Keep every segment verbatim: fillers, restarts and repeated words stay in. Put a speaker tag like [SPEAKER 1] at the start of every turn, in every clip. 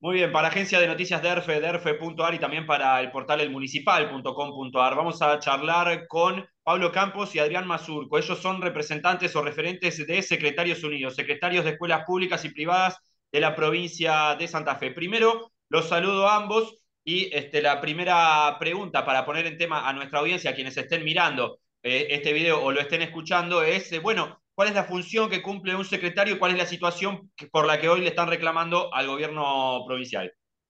[SPEAKER 1] Muy bien, para agencia de noticias DERFE, derfe punto ar y también para el portal elmunicipal punto com punto ar. Vamos a charlar con Pablo Campos y Adrián Mazurco. Ellos son representantes o referentes de Secretarios Unidos, secretarios de escuelas públicas y privadas de la provincia de Santa Fe. Primero, los saludo a ambos y este, la primera pregunta para poner en tema a nuestra audiencia, a quienes estén mirando eh, este video o lo estén escuchando, es, eh, bueno, ¿cuál es la función que cumple un secretario y cuál es la situación que, por la que hoy le están reclamando al gobierno provincial?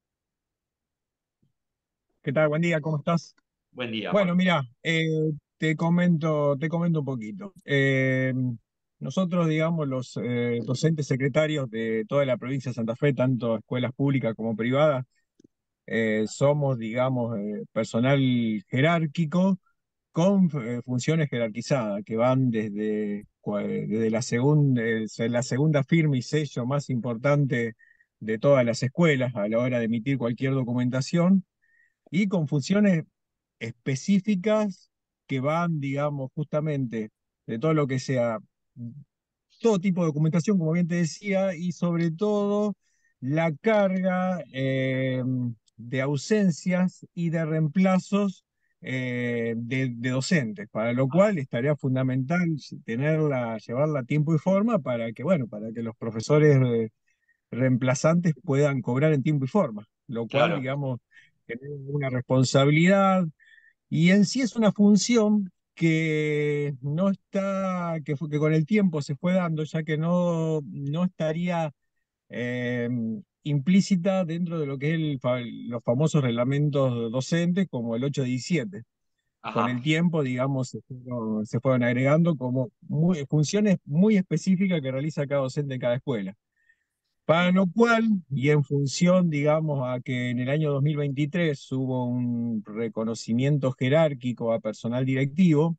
[SPEAKER 2] ¿Qué tal? Buen día, ¿cómo estás?
[SPEAKER 1] Buen día,
[SPEAKER 2] Bueno,
[SPEAKER 1] Pablo.
[SPEAKER 2] mira, eh, te comento, te comento un poquito. Eh, nosotros, digamos, los eh, docentes secretarios de toda la provincia de Santa Fe, tanto escuelas públicas como privadas, eh, somos, digamos, eh, personal jerárquico con eh, funciones jerarquizadas que van desde, cua- desde la segunda, la segunda firma y sello más importante de todas las escuelas a la hora de emitir cualquier documentación y con funciones específicas que van, digamos, justamente de todo lo que sea, todo tipo de documentación, como bien te decía, y sobre todo la carga eh, de ausencias y de reemplazos eh, de, de docentes, para lo cual es tarea fundamental tenerla, llevarla a tiempo y forma para que, bueno, para que los profesores eh, reemplazantes puedan cobrar en tiempo y forma, lo cual,
[SPEAKER 1] Claro,
[SPEAKER 2] digamos, tener una responsabilidad y en sí es una función que no está, que, fue- que con el tiempo se fue dando, ya que no, no estaría eh, implícita dentro de lo que es el fa- los famosos reglamentos docentes como el ocho diecisiete. Con
[SPEAKER 1] ajá,
[SPEAKER 2] el tiempo, digamos, se fueron, se fueron agregando como muy- funciones muy específicas que realiza cada docente en cada escuela. Para lo cual, y en función, digamos, a que en el año dos mil veintitrés hubo un reconocimiento jerárquico a personal directivo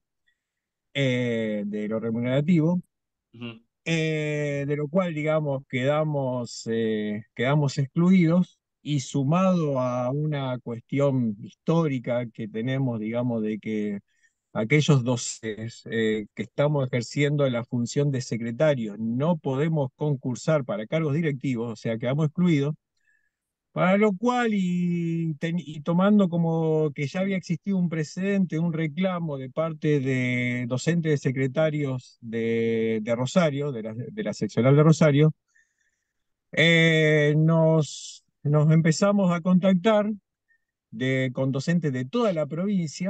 [SPEAKER 2] eh, de lo remunerativo,
[SPEAKER 1] ujú,
[SPEAKER 2] eh, de lo cual, digamos, quedamos, eh, quedamos excluidos y sumado a una cuestión histórica que tenemos, digamos, de que aquellos docentes eh, que estamos ejerciendo la función de secretarios no podemos concursar para cargos directivos, o sea, quedamos excluidos, para lo cual y, ten- y tomando como que ya había existido un precedente, un reclamo de parte de docentes de secretarios de, de Rosario, de la, de la seccional de Rosario, eh, nos, nos empezamos a contactar de, con docentes de toda la provincia,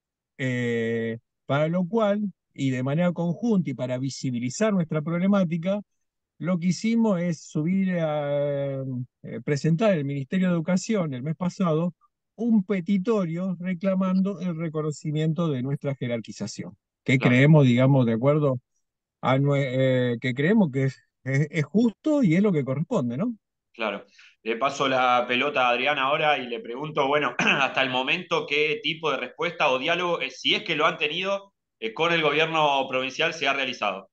[SPEAKER 2] eh, para lo cual, y de manera conjunta y para visibilizar nuestra problemática, lo que hicimos es subir a eh, presentar al Ministerio de Educación el mes pasado un petitorio reclamando el reconocimiento de nuestra jerarquización, que
[SPEAKER 1] claro,
[SPEAKER 2] creemos, digamos, de acuerdo a nue- eh, que creemos que es, es- es justo y es lo que corresponde, ¿no?
[SPEAKER 1] claro. Le paso la pelota a Adrián ahora y le pregunto, bueno, hasta el momento, ¿qué tipo de respuesta o diálogo, eh, si es que lo han tenido, eh, con el gobierno provincial se ha realizado?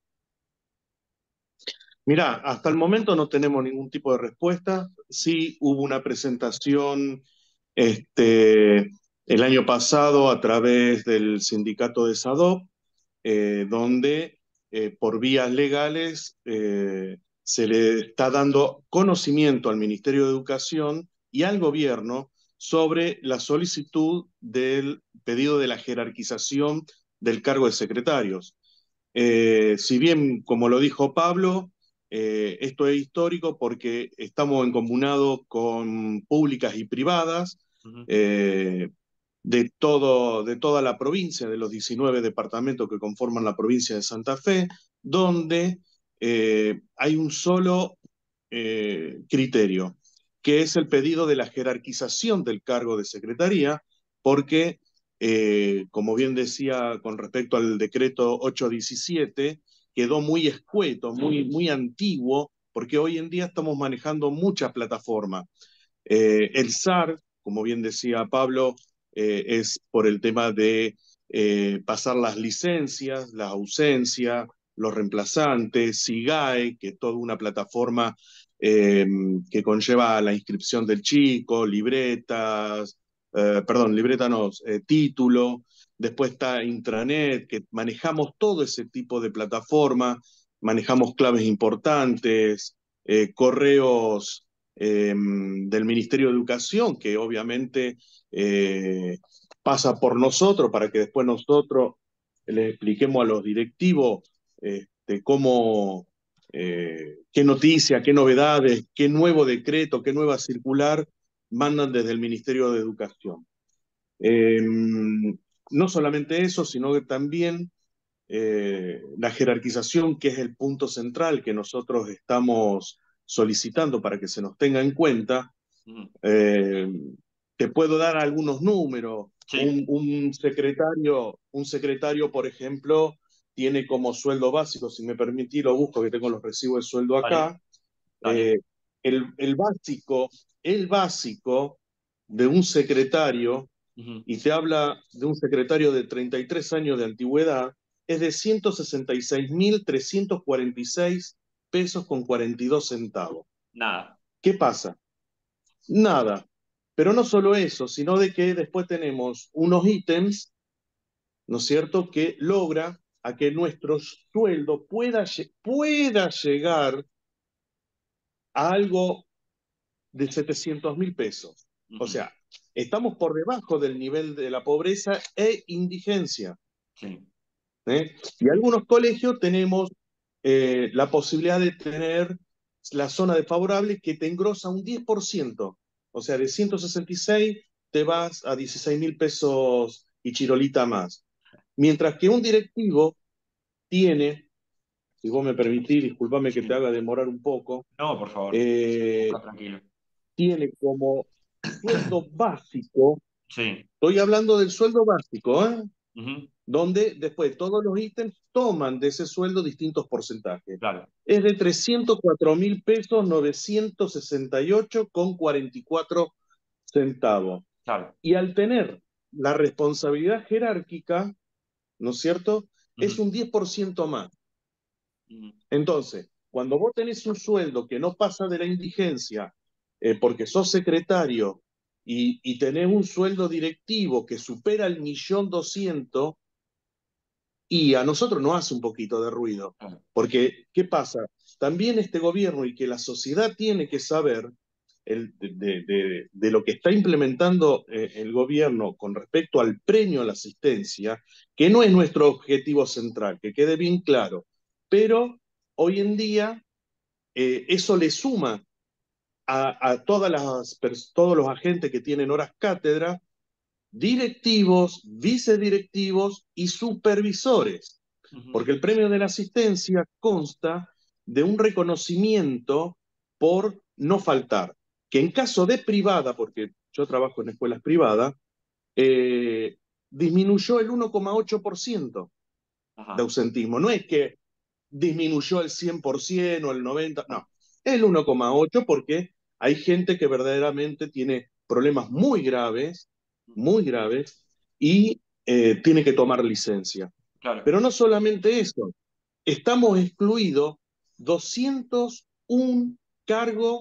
[SPEAKER 3] Mirá, hasta el momento no tenemos ningún tipo de respuesta. Sí hubo una presentación este, el año pasado a través del sindicato de SADOP, eh, donde eh, por vías legales eh, se le está dando conocimiento al Ministerio de Educación y al gobierno sobre la solicitud del pedido de la jerarquización del cargo de secretarios. Eh, si bien, como lo dijo Pablo, eh, esto es histórico porque estamos encomunados con públicas y privadas
[SPEAKER 1] Ujú,
[SPEAKER 3] eh, de, todo, de toda la provincia, de los diecinueve departamentos que conforman la provincia de Santa Fe, donde eh, hay un solo eh, criterio, que es el pedido de la jerarquización del cargo de secretaría, porque eh, como bien decía con respecto al decreto ochocientos diecisiete, quedó muy escueto, muy, muy antiguo, porque hoy en día estamos manejando muchas plataformas. Eh, el S A R, como bien decía Pablo, eh, es por el tema de eh, pasar las licencias, las ausencias, los reemplazantes, SIGAE, que es toda una plataforma eh, que conlleva la inscripción del chico, libretas, eh, perdón, libreta no, eh, título. Después está Intranet, que manejamos todo ese tipo de plataforma, manejamos claves importantes, eh, correos eh, del Ministerio de Educación, que obviamente eh, pasa por nosotros para que después nosotros les expliquemos a los directivos este, cómo, eh, qué noticia, qué novedades, qué nuevo decreto, qué nueva circular mandan desde el Ministerio de Educación. Eh, no solamente eso, sino que también eh, la jerarquización, que es el punto central que nosotros estamos solicitando para que se nos tenga en cuenta.
[SPEAKER 1] Ujú.
[SPEAKER 3] Eh, te puedo dar algunos números.
[SPEAKER 1] Sí,
[SPEAKER 3] Un, un secretario, un secretario, por ejemplo, tiene como sueldo básico, si me permitís, lo busco, que tengo los recibos de sueldo
[SPEAKER 1] vale,
[SPEAKER 3] acá.
[SPEAKER 1] dale.
[SPEAKER 3] Eh, el, el básico, el básico de un secretario,
[SPEAKER 1] Ujú.
[SPEAKER 3] y te habla de un secretario de treinta y tres años de antigüedad, es de ciento sesenta y seis mil trescientos cuarenta y seis pesos con cuarenta y dos centavos.
[SPEAKER 1] Nada.
[SPEAKER 3] ¿Qué pasa? Nada. Pero no solo eso, sino de que después tenemos unos ítems, ¿no es cierto?, que logra a que nuestro sueldo pueda, pueda llegar a algo de setecientos mil pesos. O
[SPEAKER 1] Ujú.
[SPEAKER 3] sea, estamos por debajo del nivel de la pobreza e indigencia.
[SPEAKER 1] Sí,
[SPEAKER 3] ¿eh? Y algunos colegios tenemos eh, la posibilidad de tener la zona desfavorable que te engrosa un diez por ciento. O sea, de ciento sesenta y seis te vas a dieciséis mil pesos y chirolita más. Mientras que un directivo tiene, si vos me permitís, discúlpame que te
[SPEAKER 1] sí.
[SPEAKER 3] haga demorar un poco,
[SPEAKER 1] No, por favor.
[SPEAKER 3] eh,
[SPEAKER 1] Está tranquilo.
[SPEAKER 3] tiene como sueldo básico,
[SPEAKER 1] Sí.
[SPEAKER 3] estoy hablando del sueldo básico, ¿eh?
[SPEAKER 1] Ujú.
[SPEAKER 3] Donde después todos los ítems toman de ese sueldo distintos porcentajes.
[SPEAKER 1] Claro,
[SPEAKER 3] Es de trescientos cuatro mil pesos novecientos sesenta y ocho con cuarenta y cuatro centavos.
[SPEAKER 1] claro.
[SPEAKER 3] Y al tener la responsabilidad jerárquica, ¿no es cierto?, es
[SPEAKER 1] Ujú.
[SPEAKER 3] un diez por ciento más.
[SPEAKER 1] Ujú.
[SPEAKER 3] Entonces, cuando vos tenés un sueldo que no pasa de la indigencia, eh, porque sos secretario, y, y tenés un sueldo directivo que supera el millón doscientos, y a nosotros nos hace un poquito de ruido.
[SPEAKER 1] Claro.
[SPEAKER 3] Porque, ¿qué pasa? También este gobierno y que la sociedad tiene que saber el, de, de, de, lo que está implementando eh, el gobierno con respecto al premio a la asistencia, que no es nuestro objetivo central, que quede bien claro. Pero hoy en día eh, eso le suma a, a todas las, todos los agentes que tienen horas cátedra, directivos, vicedirectivos y supervisores,
[SPEAKER 1] Ujú.
[SPEAKER 3] porque el premio de la asistencia consta de un reconocimiento por no faltar, que en caso de privada, porque yo trabajo en escuelas privadas, eh, disminuyó el uno coma ocho por ciento de
[SPEAKER 1] Ajá.
[SPEAKER 3] ausentismo. No es que disminuyó el cien por ciento o el noventa por ciento,
[SPEAKER 1] Ah.
[SPEAKER 3] no, el uno coma ocho por ciento porque hay gente que verdaderamente tiene problemas muy graves,
[SPEAKER 1] Ujú.
[SPEAKER 3] muy graves, y eh, tiene que tomar licencia.
[SPEAKER 1] Claro.
[SPEAKER 3] Pero no solamente eso, estamos excluidos doscientos uno cargos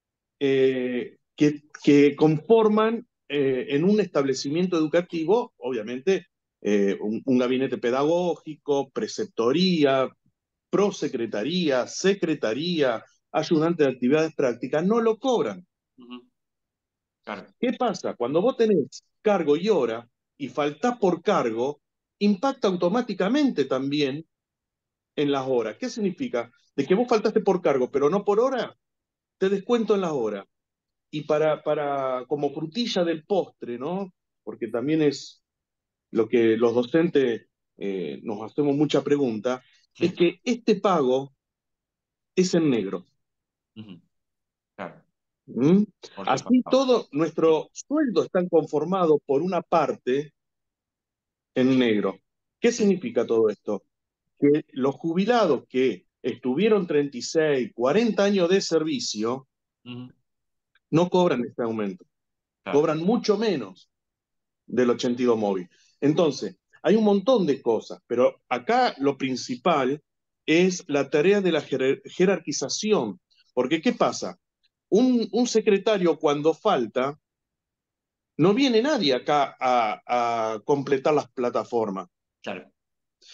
[SPEAKER 3] eh, que, que, conforman eh, en un establecimiento educativo, obviamente, eh, un, un gabinete pedagógico, preceptoría, prosecretaría, secretaría, ayudante de actividades prácticas, no lo cobran.
[SPEAKER 1] Ujú. Claro.
[SPEAKER 3] ¿Qué pasa? Cuando vos tenés cargo y hora y faltás por cargo, impacta automáticamente también en las horas. ¿Qué significa? De que vos faltaste por cargo, pero no por hora, te descuento en las horas. Y para, para como frutilla del postre, ¿no? Porque también es lo que los docentes eh, nos hacemos mucha pregunta, es
[SPEAKER 1] Sí.
[SPEAKER 3] que este pago es en negro.
[SPEAKER 1] Ujú. Claro.
[SPEAKER 3] ¿Mm?
[SPEAKER 1] Por
[SPEAKER 3] Así
[SPEAKER 1] separado.
[SPEAKER 3] todo nuestro sueldo está conformado por una parte en negro. ¿Qué
[SPEAKER 1] Sí.
[SPEAKER 3] significa todo esto? Que los jubilados que estuvieron treinta y seis, cuarenta años de servicio
[SPEAKER 1] Ujú.
[SPEAKER 3] no cobran este aumento,
[SPEAKER 1] Claro.
[SPEAKER 3] cobran mucho menos del ochenta y dos móvil. Entonces, hay un montón de cosas, pero acá lo principal es la tarea de la jerar jerarquización. Porque, ¿qué pasa? Un, un secretario cuando falta, no viene nadie acá a, a completar las plataformas.
[SPEAKER 1] Claro.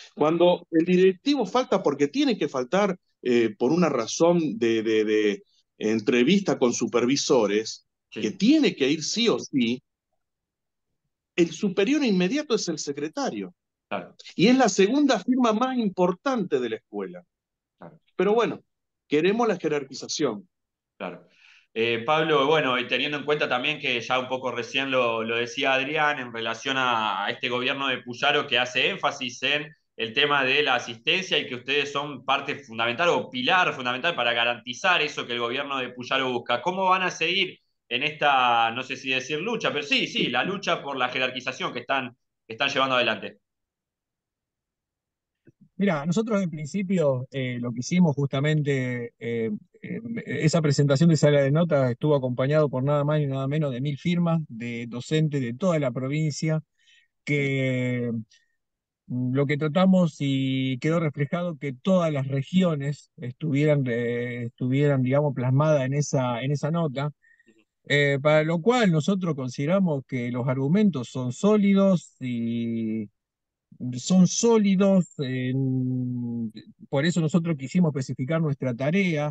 [SPEAKER 3] Cuando el directivo falta porque tiene que faltar eh, por una razón de, de, de, entrevista con supervisores, que
[SPEAKER 1] Sí,
[SPEAKER 3] tiene que ir sí o sí, el superior inmediato es el secretario.
[SPEAKER 1] claro,
[SPEAKER 3] Y es la segunda firma más importante de la escuela.
[SPEAKER 1] claro.
[SPEAKER 3] Pero bueno, queremos la jerarquización.
[SPEAKER 1] Claro. Eh, Pablo, bueno, y teniendo en cuenta también que ya un poco recién lo, lo decía Adrián en relación a, a este gobierno de Puyaro que hace énfasis en el tema de la asistencia y que ustedes son parte fundamental o pilar fundamental para garantizar eso que el gobierno de Puyaro busca. ¿Cómo van a seguir en esta, no sé si decir lucha, pero sí, sí, la lucha por la jerarquización que están, que están llevando adelante?
[SPEAKER 2] Mira, nosotros en principio eh, lo que hicimos justamente, eh, eh, esa presentación de sala de notas estuvo acompañado por nada más y nada menos de mil firmas de docentes de toda la provincia, que mm, lo que tratamos y quedó reflejado que todas las regiones estuvieran, eh, estuvieran digamos, plasmadas en esa, en esa nota, eh, para lo cual nosotros consideramos que los argumentos son sólidos y son sólidos, en- por eso nosotros quisimos especificar nuestra tarea.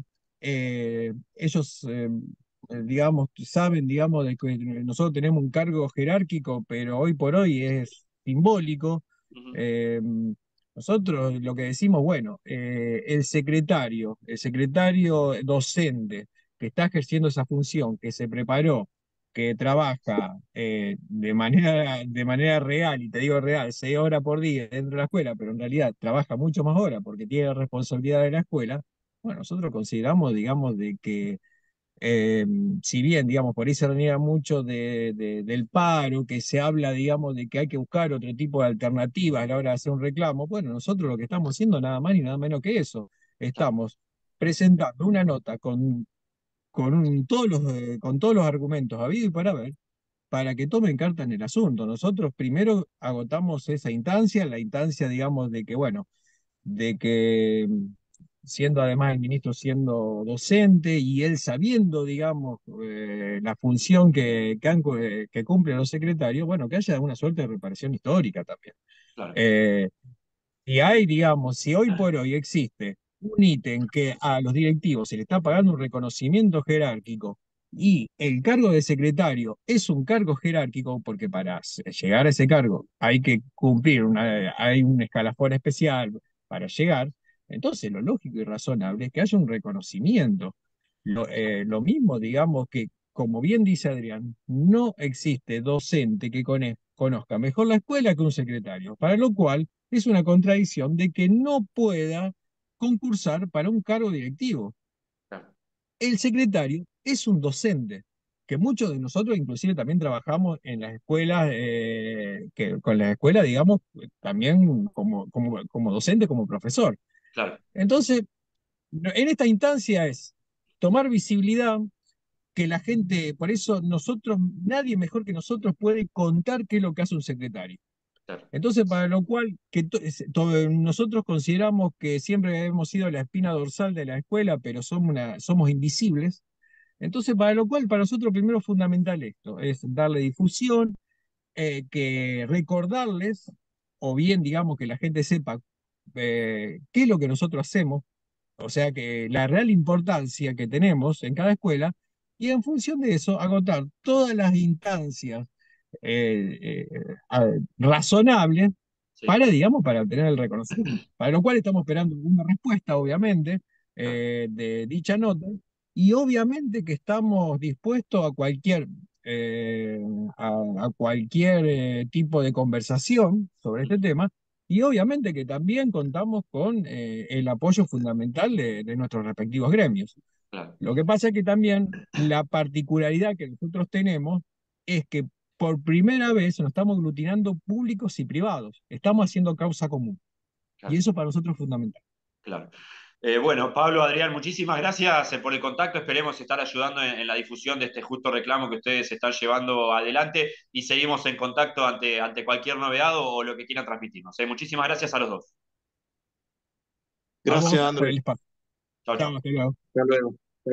[SPEAKER 2] Eh, ellos, eh, eh, digamos, saben, digamos, de que nosotros tenemos un cargo jerárquico, pero hoy por hoy es simbólico.
[SPEAKER 1] Ujú,
[SPEAKER 2] Eh, Nosotros lo que decimos, bueno, eh, el secretario, el secretario docente que está ejerciendo esa función, que se preparó, que trabaja eh, de manera, de manera real, y te digo real, seis horas por día dentro de la escuela, pero en realidad trabaja mucho más horas porque tiene la responsabilidad de la escuela. Bueno, nosotros consideramos, digamos, de que eh, si bien, digamos, por ahí se reniega mucho de, de- del paro, que se habla, digamos, de que hay que buscar otro tipo de alternativas a la hora de hacer un reclamo, bueno, nosotros lo que estamos haciendo nada más ni nada menos que eso.
[SPEAKER 1] claro,
[SPEAKER 2] Estamos presentando una nota con, con, un- todos los, eh, con todos los argumentos habidos y para ver, para que tomen carta en el asunto. Nosotros primero agotamos esa instancia, la instancia, digamos, de que, bueno, de que mm, siendo además el ministro siendo docente y él sabiendo, digamos, eh, la función que, que, han- eh, que cumplen los secretarios, bueno, que haya alguna suerte de reparación histórica también.
[SPEAKER 1] claro,
[SPEAKER 2] Eh, si hay, digamos, si hoy por hoy existe un ítem que a los directivos se le está pagando un reconocimiento jerárquico y el cargo de secretario es un cargo jerárquico, porque para s- llegar a ese cargo hay que cumplir una, hay un escalafón especial para llegar, entonces lo lógico y razonable es que haya un reconocimiento. Lo, eh, lo mismo, digamos que, como bien dice Adrián, no existe docente que cone- conozca mejor la escuela que un secretario, para lo cual es una contradicción de que no pueda concursar para un cargo directivo.
[SPEAKER 1] claro,
[SPEAKER 2] El secretario es un docente, que muchos de nosotros inclusive también trabajamos en las escuelas, eh, que, con las escuelas, digamos, también como, como, como docente, como profesor.
[SPEAKER 1] claro,
[SPEAKER 2] Entonces, no- en esta instancia es tomar visibilidad, que la gente, por eso nosotros, nadie mejor que nosotros puede contar qué es lo que hace un secretario.
[SPEAKER 1] claro,
[SPEAKER 2] Entonces, para lo cual, que to- es- to- nosotros consideramos que siempre hemos sido la espina dorsal de la escuela, pero somos, una, somos invisibles. Entonces, para lo cual, para nosotros primero es fundamental esto, es darle difusión, eh, que recordarles, o bien, digamos, que la gente sepa eh, qué es lo que nosotros hacemos, o sea, que la real importancia que tenemos en cada escuela, y en función de eso, agotar todas las instancias eh, eh, a- razonables
[SPEAKER 1] sí,
[SPEAKER 2] para, digamos, para obtener el reconocimiento. Para lo cual estamos esperando una respuesta, obviamente,
[SPEAKER 1] claro,
[SPEAKER 2] eh, de dicha nota, y obviamente que estamos dispuestos a cualquier, eh, a, a cualquier eh, tipo de conversación sobre este
[SPEAKER 1] ujú,
[SPEAKER 2] tema, y obviamente que también contamos con eh, el apoyo fundamental de, de nuestros respectivos gremios.
[SPEAKER 1] claro.
[SPEAKER 2] Lo que pasa es que también la particularidad que nosotros tenemos es que por primera vez nos estamos aglutinando públicos y privados. Estamos haciendo causa común. Y
[SPEAKER 1] Claro.
[SPEAKER 2] eso para nosotros es fundamental.
[SPEAKER 1] Claro. Eh, bueno, Pablo, Adrián, muchísimas gracias eh, por el contacto. Esperemos estar ayudando en, en la difusión de este justo reclamo que ustedes están llevando adelante y seguimos en contacto ante, ante cualquier novedad o, o lo que quieran transmitirnos. Eh, muchísimas gracias a los dos.
[SPEAKER 2] A
[SPEAKER 3] Gracias,
[SPEAKER 2] vos por
[SPEAKER 3] Andrés.
[SPEAKER 2] el espacio.
[SPEAKER 1] Chao,
[SPEAKER 2] Chao,
[SPEAKER 1] chao.
[SPEAKER 2] hasta luego.
[SPEAKER 3] Hasta luego.